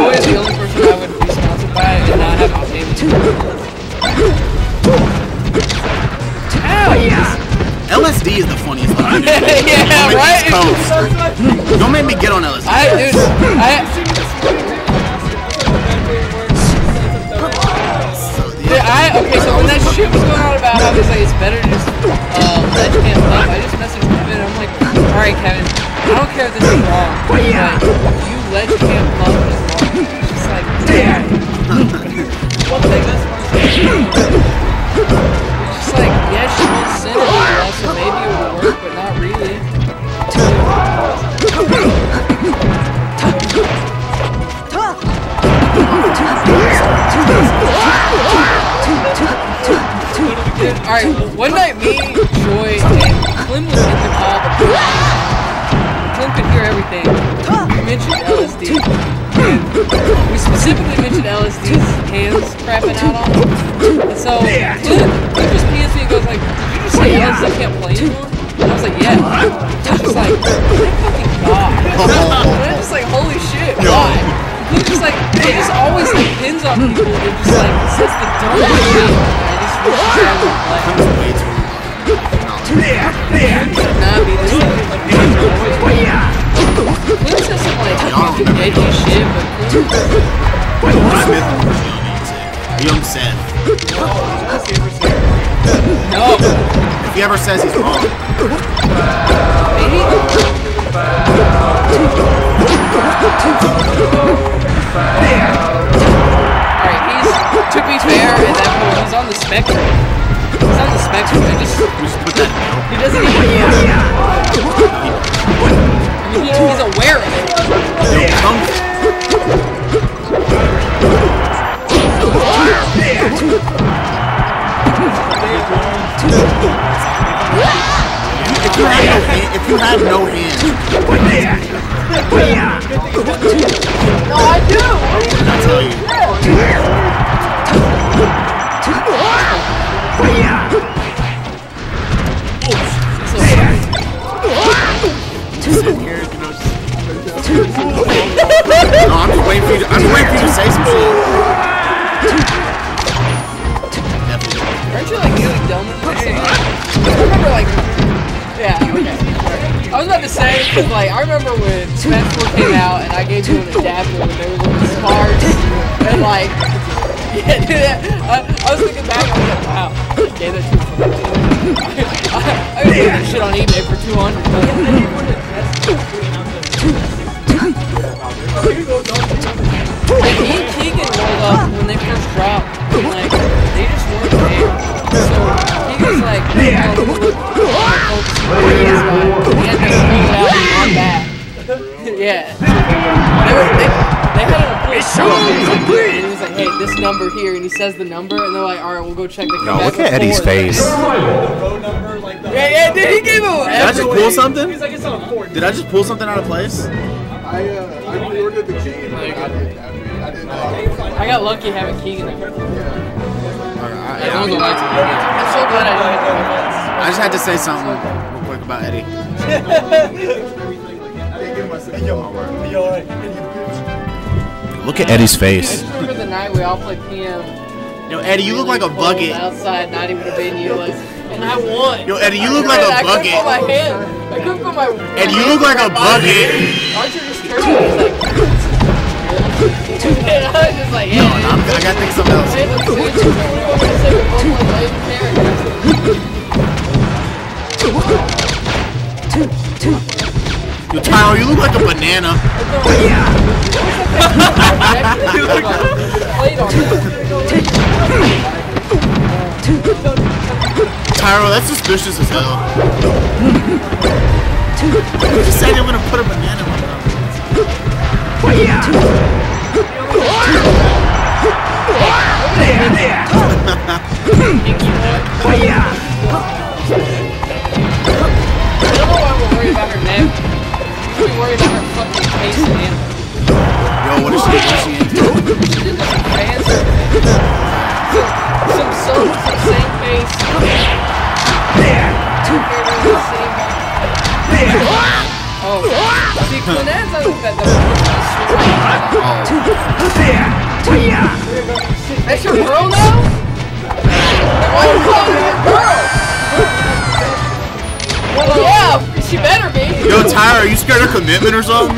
Joy is the only person I would be sponsored by and not have a name. Ow! LSD is the funniest one. Yeah, right? Don't make me get on LSD. Okay, so when that shit was going on about how it's like it's better to just let Kevin up, I just messaged Kevin and I'm like, alright Kevin, I don't care if this is wrong, but you let Cam up is wrong. It's just like, damn. One thing that's it's just like, yeah, she won't sin it well, so maybe it will work, but not really. Alright, one night me, Joy, and Clem was in the call, but Clem could hear everything. We mentioned LSD. And we specifically mentioned LSD's hands crapping out on him. And so, Clem just PSV and goes like, did you just say LSD can't play anymore? And I was like, yeah. I was just like, thank fucking God. And I'm just like, holy shit, why? Clem's just like, it just always like pins on people and just like says the dumbest shit. Way too not be this Clint says some like fucking edgy shit, but Smith Young Seth. No. If he ever says he's wrong. Maybe? Alright, to be fair, at that point, he's on the spectrum. He's on the spectrum. He doesn't even he's aware of it. If you have no hands. No, I do! I'll tell you. No, I'm just waiting for you to say some shit. Aren't you like really dumb with this? I remember like, yeah, okay. I was about to say, cause like I remember when Smash 4 came out and I gave you an adapter and there was one of the sparks and like, yeah, dude, I was thinking back and I was like, wow, I gave that to him. I was getting that shit on eBay for $200. And me and Keegan rolled up when they first dropped, and like, they just weren't there. So, Keegan's like, oh, look, he had to pull it out on back. Yeah. They had an approach. And he was like, hey, this number here, and he says the number, and they're like, alright, we'll go check the No, look at Eddie's face. Yeah, dude, he gave him Did I just pull something? He's like, it's on 4. Did I just pull something out of place? I pre-ordered the key and I got lucky having Keegan. I'm so glad I didn't have I just had to say something real quick about Eddie. Look at Eddie's I face. just remember the night we all played PM. Yo, Eddie, you look like a bucket. Outside, not even a venue, like, and I won. Yo, Eddie, you look like a bucket. I couldn't put my hand. I couldn't put my. Eddie, you look like a bucket. Archer just turned me. He's like. And I was just like, yeah. No, I gotta think something else. I had to switch to what do you want me to say with both my lame characters? Yo, Tyler, you look like a banana. You look like Tyro, that's suspicious as hell. You just said you were gonna put a banana in my mouth. I don't know why we're worried about her neck. We should be worried about her fucking face and animal. Yo, what is she into? She did some fans. Some same face. Oh. See, Clinaz, I think that That's your girl now? Why are you calling her girl? Well, yeah, she better be. Yo, Tyra, are you scared of commitment or something?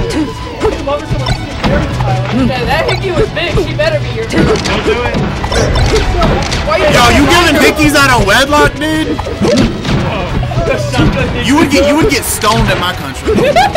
That hickey was big. She better be your girl. Don't do it. Yo, you giving hickeys out of wedlock, dude? You would get stoned in my country.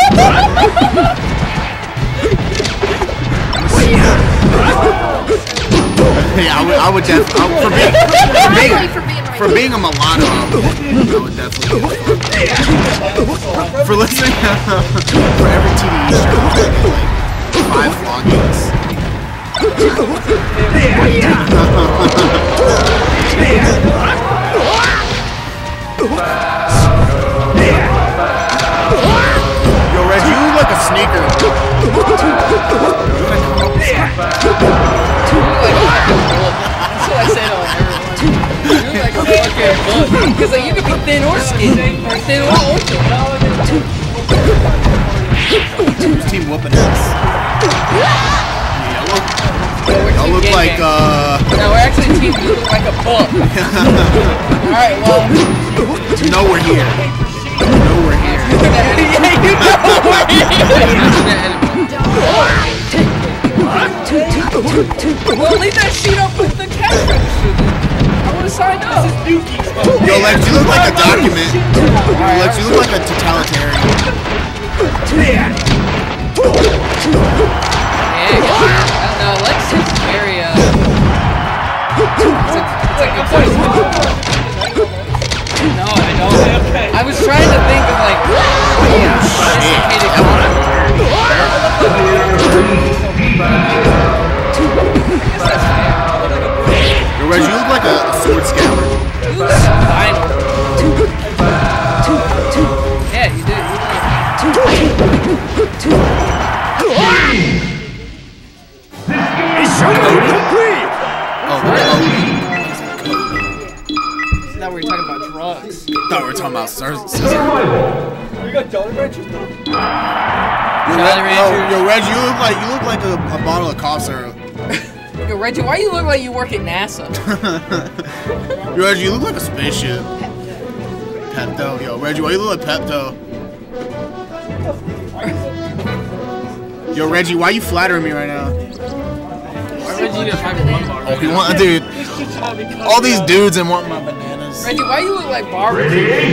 Yeah, I would definitely. For being a mulatto, I would definitely. For listening, for every TV show, I get like 5 floggings. Yo, Reg, you look like a sneaker. That's what I say to everyone. You look like a fucking book. Because like, you could be thin or skinny. Or thin or ultra. Team whooping ass. Y'all look like, No, we're actually team. You look like a book. Alright, well. You know we're here. You know we're here. Yeah, you know we're here. Well, leave that sheet up with the cash register. I would have signed up. Yo, Lex, you look like a document. Lex, you look like a totalitarian. Yeah, I don't know. Lex is very, it's like a voice. No, I don't. I was trying to think of like, sophisticated Yo, Reg, you look like a sword scout. You look like a vinyl. Yeah, you do. Now we're talking about drugs. I thought we were talking about services. You got Jolly Ranchers now? Yo, Reg, you look like a bottle of cough syrup. Yo, Reggie, why you look like you work at NASA? Yo, Reggie, you look like a spaceship. Pepto. Yo, Reggie, why you look like Pepto? Yo, Reggie, why you flattering me right now? Why Reggie just having one bar? Oh, you want, dude? All these dudes and want my bananas. Reggie, why you look like Barbara?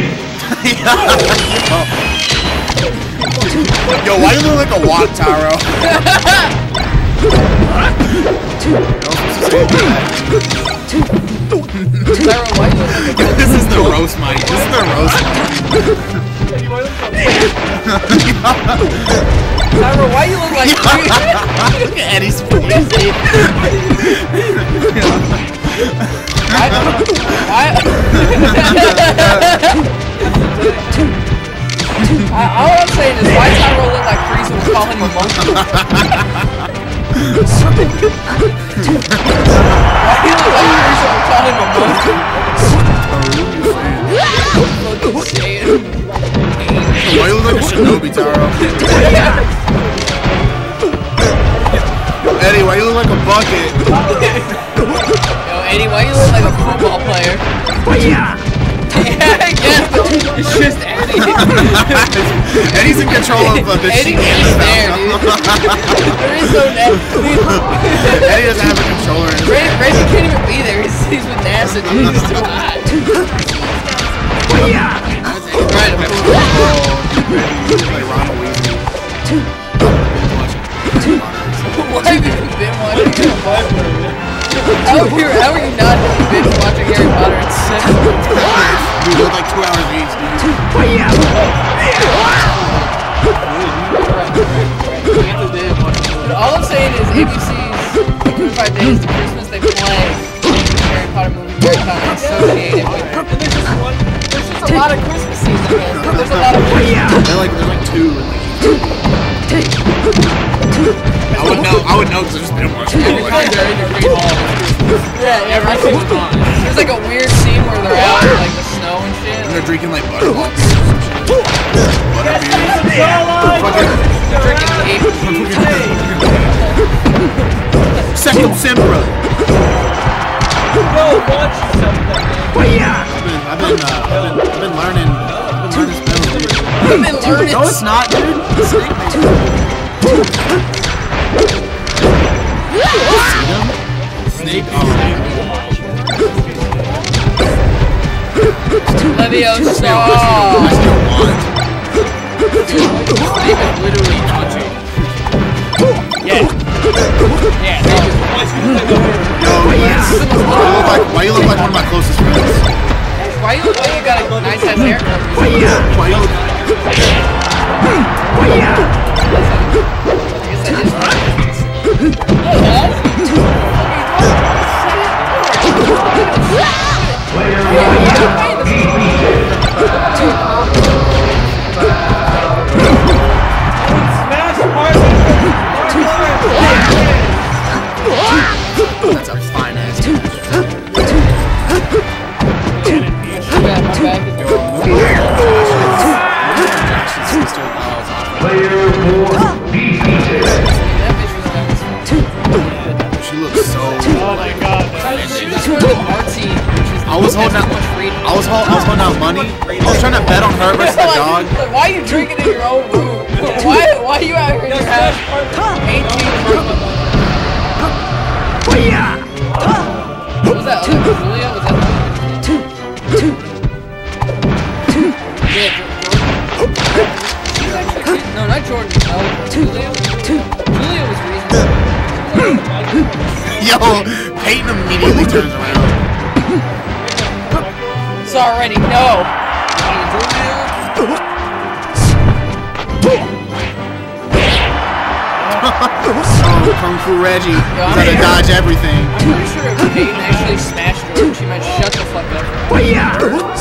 Yo, why you look like a walk, Tyro? Tyro, why you look like a This is the roast mic. This is the roast mic. Tyro, why you look like Look at Eddie's face. All I'm saying is, why Tyro look like Frieza was calling him monkey? Why he look like Frieza was calling him a monkey? Why you look like a shinobi, Tyro? Eddie, why you look like a bucket? Yo, Eddie, why you look like a football player? Yeah, it's just Eddie. Eddie's in control of the Eddie's just there, dude. There is no net. Eddie doesn't have a controller. Reggie can't even be there. He's with NASA, dude. He's too hot. Right, why have you been watching Harry Potter? How are you not binge watching Harry Potter at 7? Dude, they're like 2 hours each, dude. All I'm saying is ABC's 25 Days to Christmas, they play Harry Potter movies very time associated with it. And there's just a lot of Christmas season. There's a lot of There's like 2. I would know because I've just been watching it. Yeah, everything's on. There's like a weird scene where they're out in like the snow and shit. And they're drinking like buttermilk. Second Sempra. No, watch something. I've been learning spells, dude. I've been learning. No, it's not, dude. Snake. Leviosa! I still want. Snake is literally touching. Yeah. Yeah. Yo, why you look like one of my closest friends? Why you look like you got a nice ass haircut? Why you look? That's a fine ass. She looks so. Oh my god. I was holding out money. I was trying to bet on her versus the dog. Why are you drinking in your own room? Why are you out here in your house? 18 What was that other Julia? Was that no, not Jordan. Julia. Julia was reasonable. Yo, Peyton immediately turns around. It's already no. Kung Fu Reggie. You gotta dodge everything. I'm pretty sure if Peyton actually smashed Jordan, she might shut the fuck up.